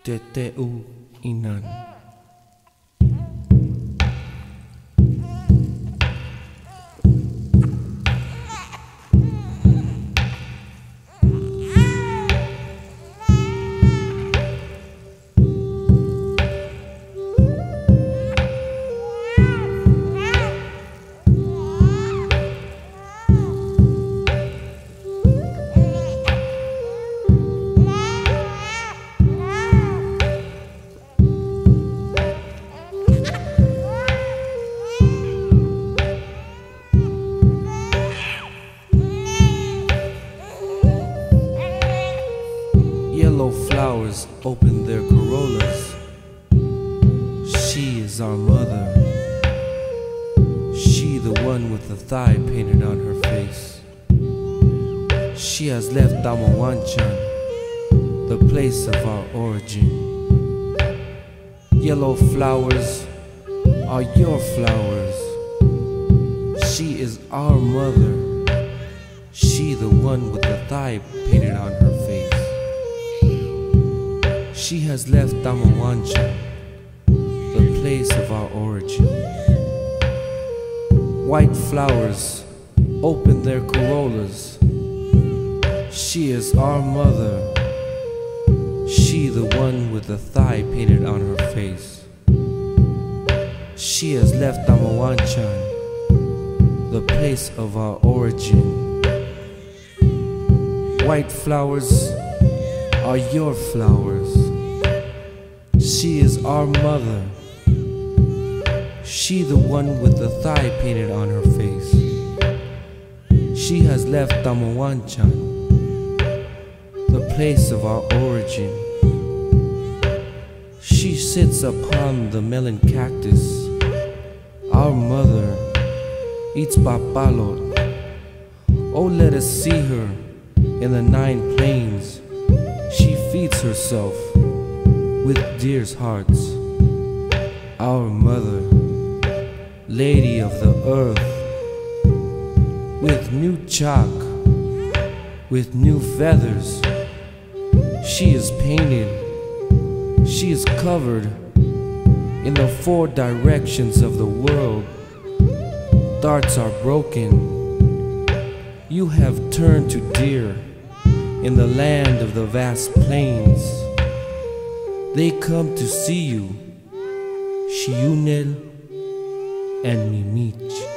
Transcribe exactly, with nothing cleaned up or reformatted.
Teteu Innan. Yellow flowers open their corollas. She is our mother. She the one with the thigh painted on her face. She has left Damawanchan, the place of our origin. Yellow flowers are your flowers. She is our mother. She the one with the thigh painted on her face. She has left Damawanchan, the place of our origin. White flowers open their corollas. She is our mother. She the one with the thigh painted on her face. She has left Damawanchan, the place of our origin. White flowers are your flowers. She is our mother. She the one with the thigh painted on her face. She has left Damawanchan, the place of our origin. She sits upon the melon cactus. Our mother eats papalot. Oh, let us see her in the nine plains. She feeds herself with deer's hearts. Our mother, lady of the earth, with new chalk, with new feathers. She is painted, she is covered in the four directions of the world. Darts are broken. You have turned to deer in the land of the vast plains. They come to see you, Shiyunel and Mimich.